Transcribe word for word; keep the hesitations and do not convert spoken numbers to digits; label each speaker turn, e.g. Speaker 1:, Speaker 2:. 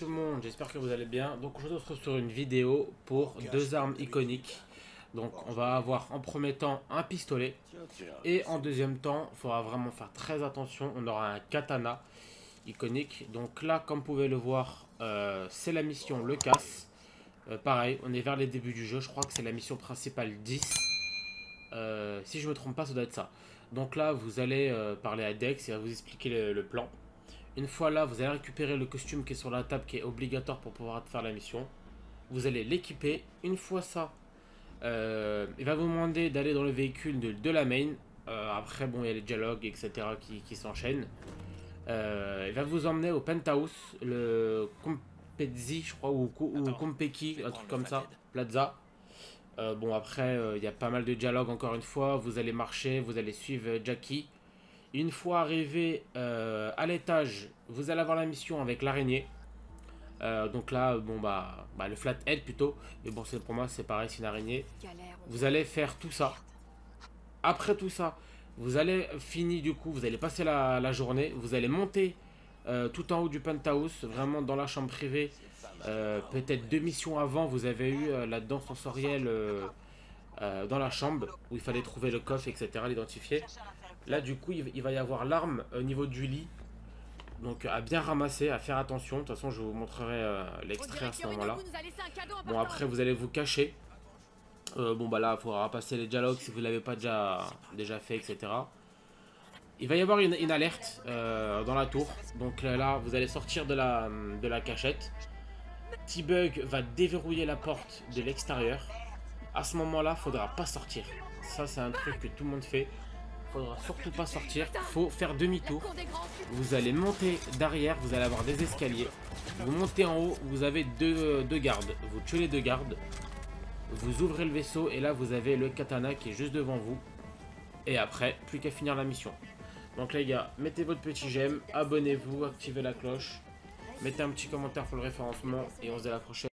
Speaker 1: tout le monde, j'espère que vous allez bien. Donc aujourd'hui on se retrouve sur une vidéo pour deux armes iconiques. Donc on va avoir en premier temps un pistolet et en deuxième temps il faudra vraiment faire très attention, on aura un katana iconique. Donc là comme vous pouvez le voir euh, c'est la mission le casse. Euh, pareil on est vers les débuts du jeu, je crois que c'est la mission principale dix. Euh, si je me trompe pas ça doit être ça. Donc là vous allez euh, parler à Dex et à vous expliquer le, le plan. Une fois là, vous allez récupérer le costume qui est sur la table, qui est obligatoire pour pouvoir faire la mission. Vous allez l'équiper. Une fois ça, euh, il va vous demander d'aller dans le véhicule de, de la main. Euh, après, bon, il y a les dialogues, et cetera qui, qui s'enchaînent. Euh, il va vous emmener au penthouse, le Compezzi, je crois, ou, ou Compeki, un truc comme ça, Plaza. Euh, bon, après, euh, il y a pas mal de dialogues encore une fois. Vous allez marcher, vous allez suivre Jackie. Une fois arrivé euh, à l'étage, vous allez avoir la mission avec l'araignée. Euh, donc là, bon bah, bah le flathead plutôt. Mais bon, c'est pour moi c'est pareil, c'est une araignée. Vous allez faire tout ça. Après tout ça, vous allez finir du coup, vous allez passer la, la journée. Vous allez monter euh, tout en haut du penthouse, vraiment dans la chambre privée. Euh, Peut-être deux missions avant, vous avez eu euh, la danse sensorielle euh, euh, dans la chambre où il fallait trouver le coffre, et cetera, l'identifier. Là, du coup, il va y avoir l'arme au niveau du lit. Donc, à bien ramasser, à faire attention. De toute façon, je vous montrerai euh, l'extrait à ce moment-là. Bon, après, vous allez vous cacher. Euh, bon, bah là, il faudra passer les dialogues si vous ne l'avez pas déjà, déjà fait, et cetera. Il va y avoir une, une alerte euh, dans la tour. Donc là, vous allez sortir de la, de la cachette. T-Bug va déverrouiller la porte de l'extérieur. À ce moment-là, il ne faudra pas sortir. Ça, c'est un truc que tout le monde fait. Faudra surtout pas sortir, faut faire demi-tour. Vous allez monter derrière, vous allez avoir des escaliers. Vous montez en haut, vous avez deux, deux gardes. Vous tuez les deux gardes. Vous ouvrez le vaisseau et là vous avez le katana qui est juste devant vous. Et après, plus qu'à finir la mission. Donc les gars, mettez votre petit j'aime, abonnez-vous, activez la cloche. Mettez un petit commentaire pour le référencement et on se dit à la prochaine.